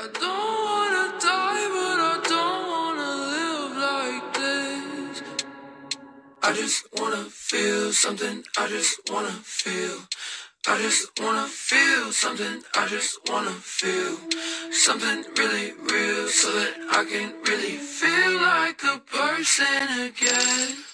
I don't wanna die, but I don't wanna live like this. I just wanna feel something, I just wanna feel. I just wanna feel something, I just wanna feel something really real, so that I can really feel like a person again.